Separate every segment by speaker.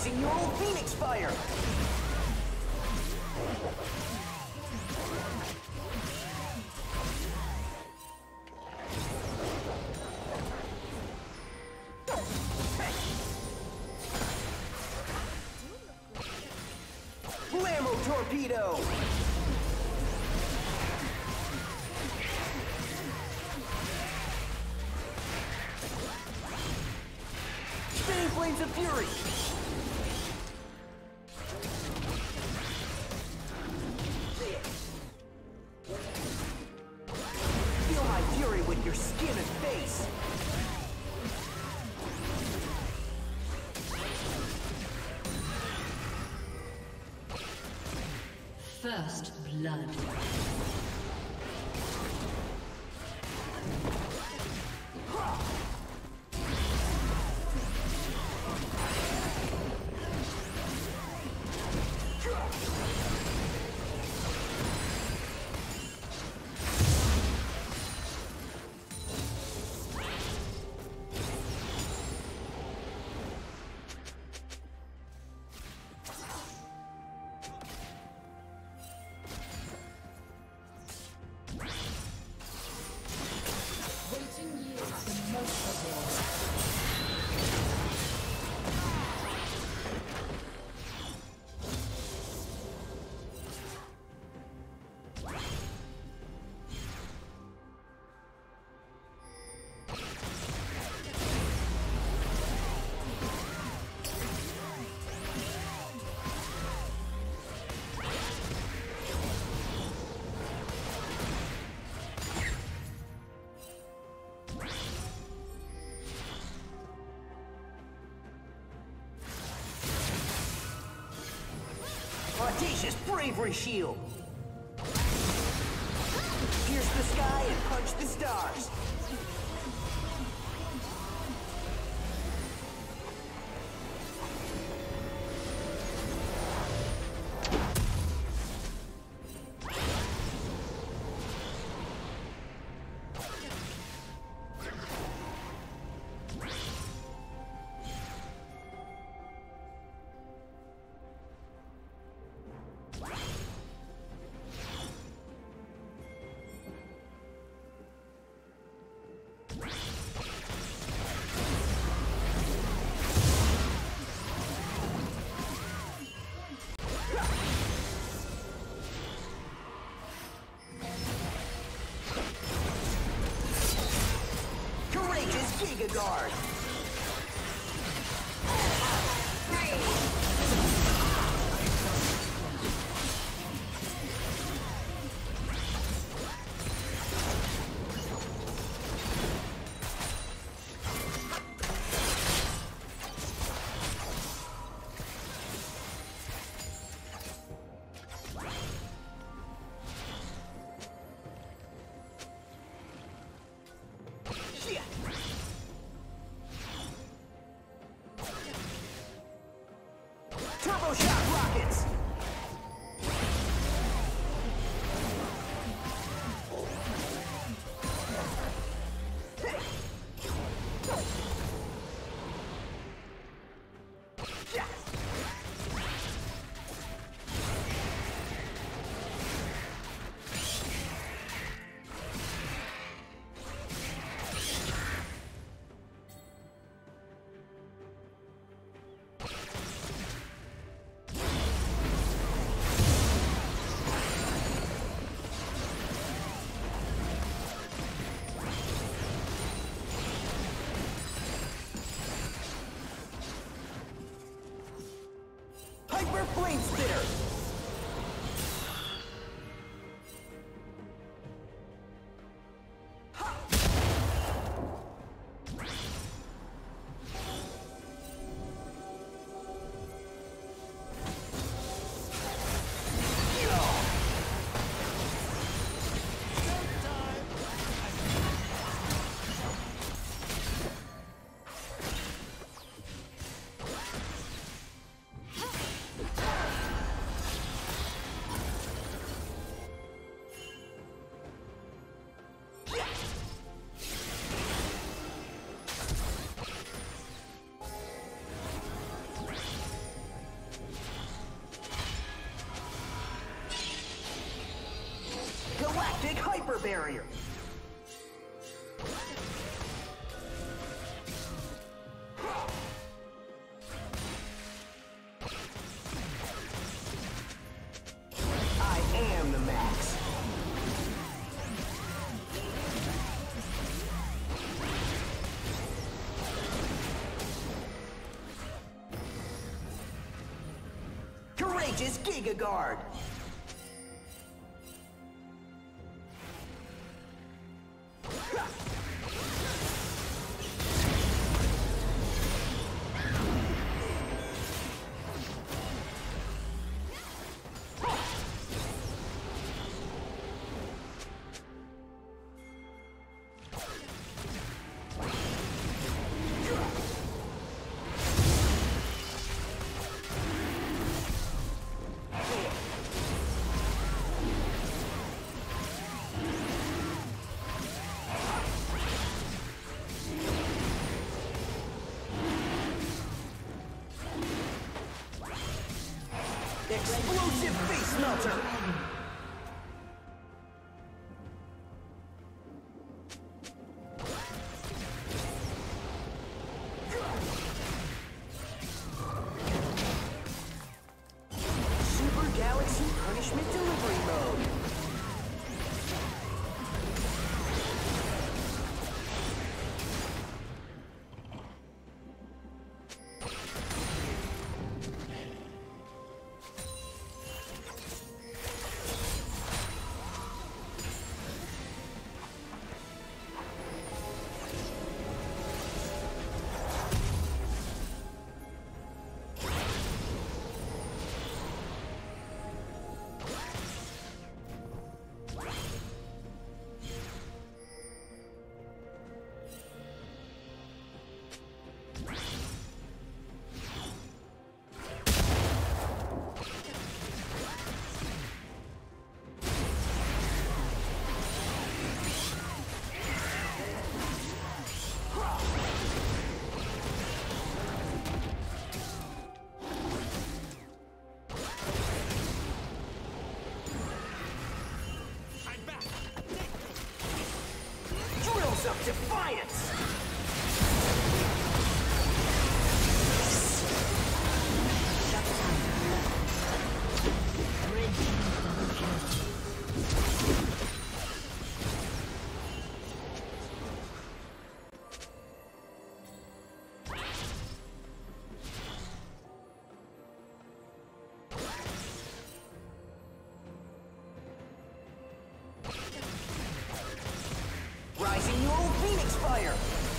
Speaker 1: Utilizing your old Phoenix Fire! Blammo Torpedo! Spinning Flames of Fury! Feel my fury with your skin and face!
Speaker 2: First blood. Audacious Bravery Shield! Pierce the sky and punch the stars! Giga Guard! Turbo Shock Rockets! Hyper Flame Spitter! barrier. I am the max. Courageous Giga Guard. Explosive face melter! Super Galaxy Punishment Delivery Mode. Of defiance! Rising your old Phoenix Fire!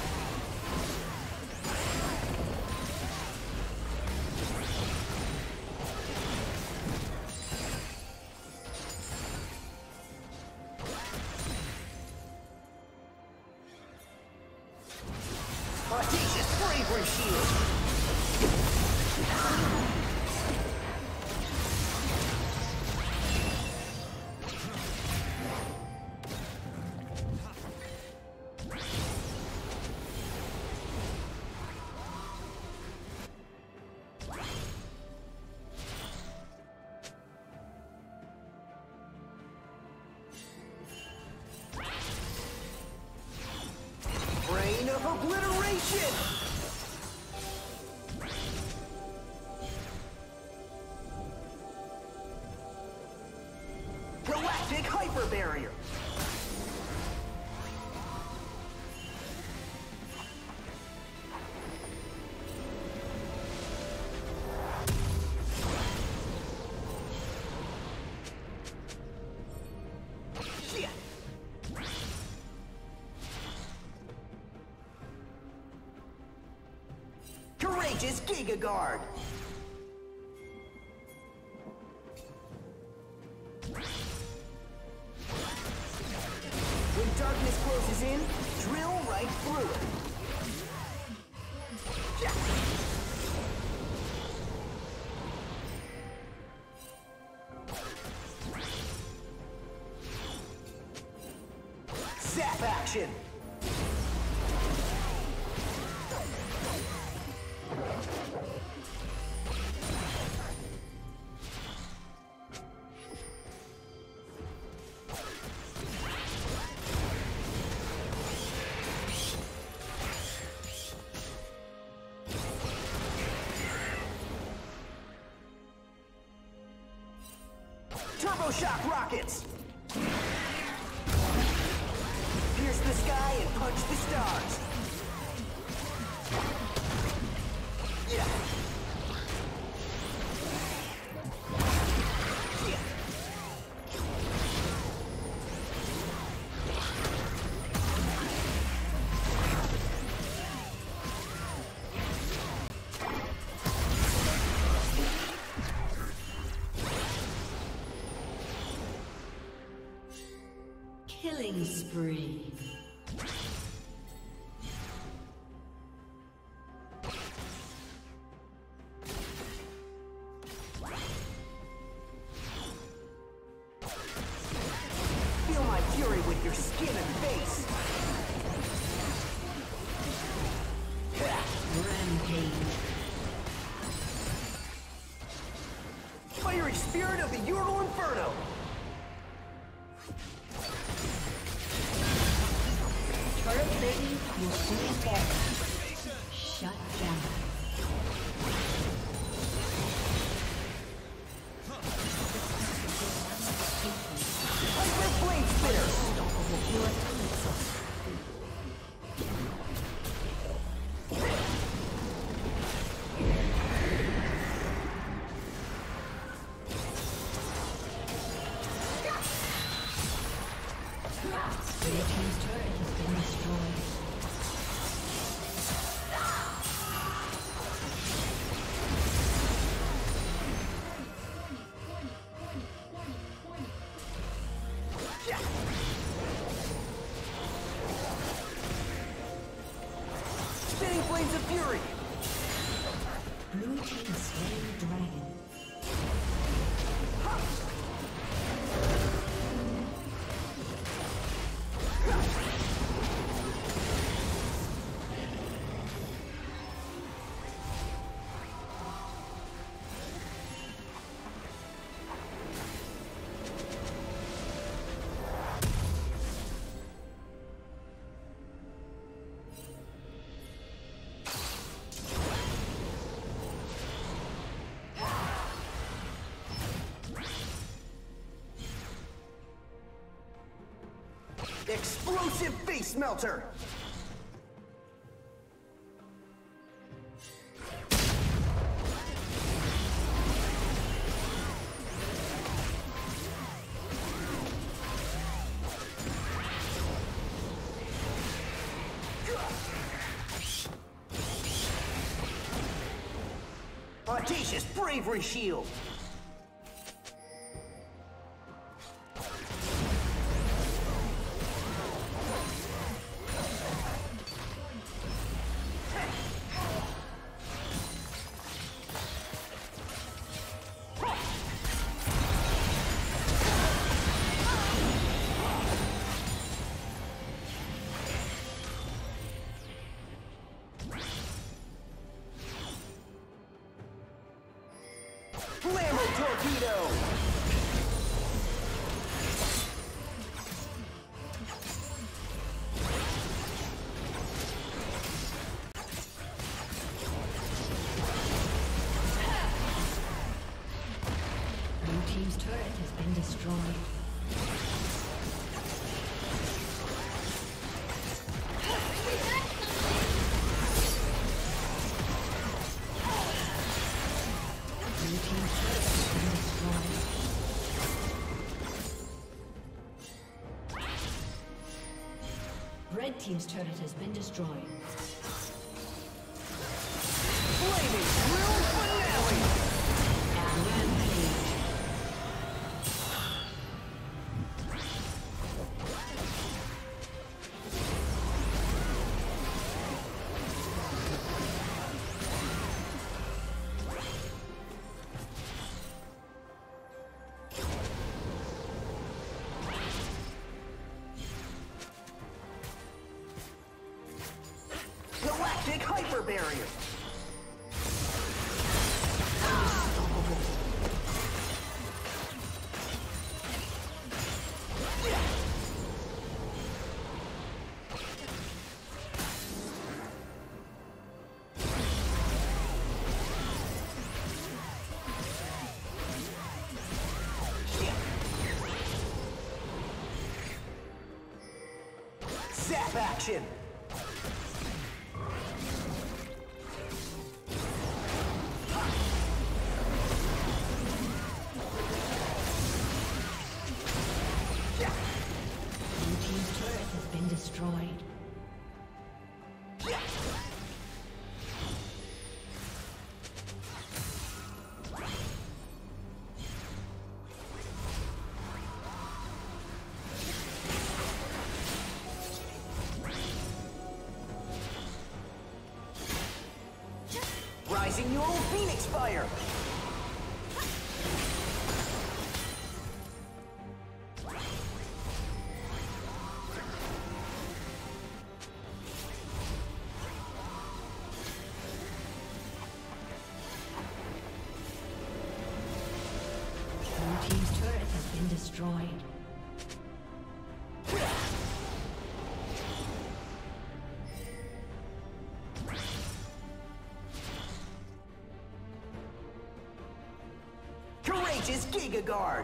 Speaker 2: Audacious Bravery Shield! Brain of Obliteration! Galactic Hyper Barrier! Courageous Giga Guard! When darkness closes in, drill right through it. Zap action! shock rockets! Pierce the sky and punch the stars! Yeah!
Speaker 3: Killing spree.
Speaker 2: Feel my fury with your skin and face!
Speaker 3: Rampage.
Speaker 2: Fiery spirit of the Ural Inferno!
Speaker 3: Turret plating will soon fall. Shut down.
Speaker 2: Hyper Flame Spitter!
Speaker 3: Unstoppable pure elixir. Red team's turret has been destroyed.
Speaker 2: Spinning Flames of Fury!
Speaker 3: Blue team slain the dragon.
Speaker 2: Explosive Face Melter! Audacious Bravery Shield! Flammo Torpedo!
Speaker 3: Blue team's turret has been destroyed. Red team's turret has been destroyed.
Speaker 2: Flaming Drill Finale!
Speaker 3: And Rampage.
Speaker 2: Galactic Hyper Barrier! knife action!
Speaker 3: Blue team's turret has been destroyed.
Speaker 2: Rising your own Phoenix Fire!
Speaker 3: Blue team's turret has been destroyed.
Speaker 2: Courageous Giga Guard!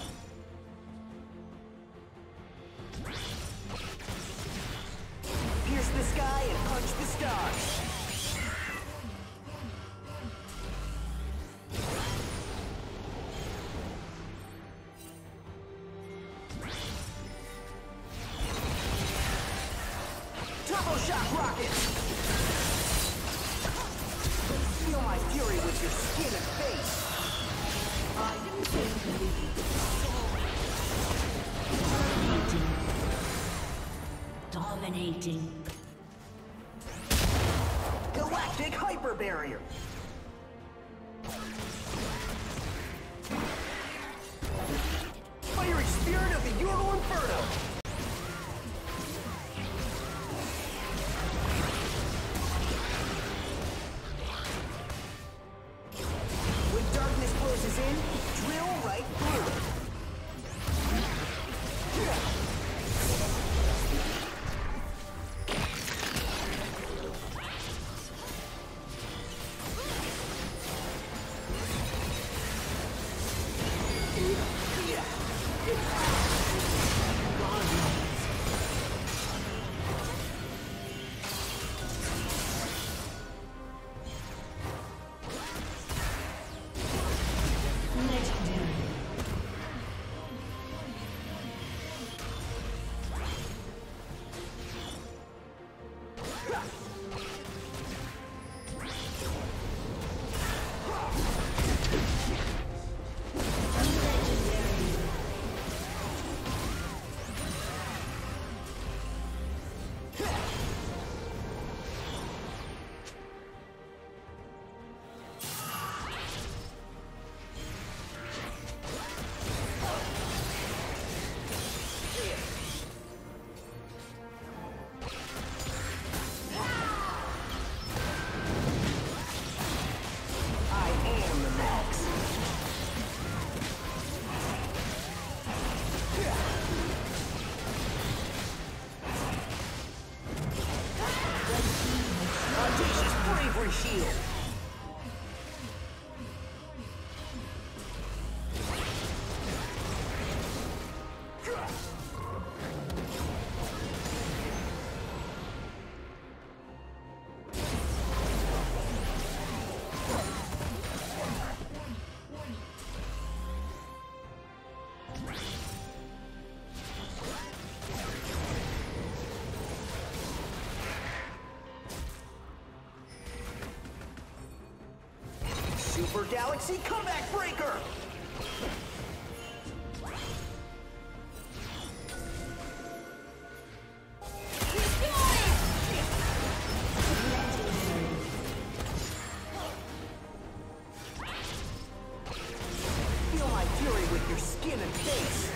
Speaker 2: Pierce the sky and punch the stars! Turbo shock rockets! Feel my fury with your skin and face!
Speaker 3: I didn't think Dominating.
Speaker 2: Galactic Hyper Barrier! Fiery Spirit of the Euro Inferno! When darkness closes in, drill right through it. Shield. Super Galaxy Comeback Breaker! Feel my fury with your skin and face!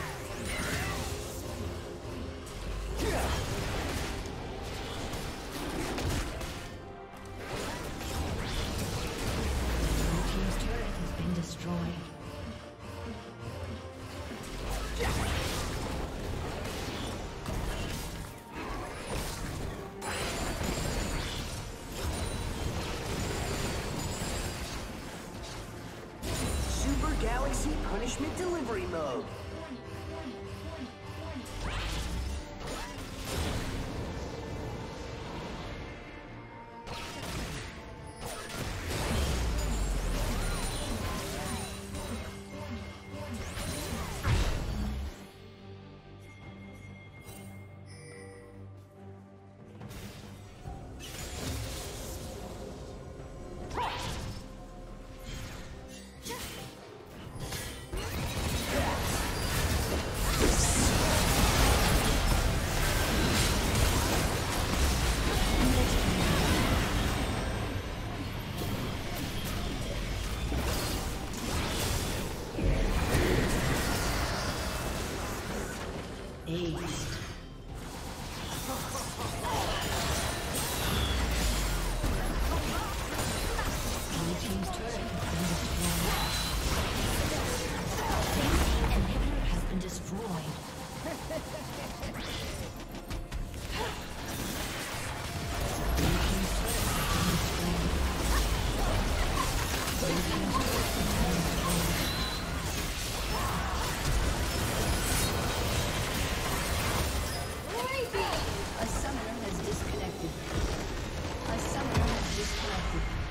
Speaker 2: Galaxy Punishment Delivery Mode.
Speaker 3: summoner has disconnected.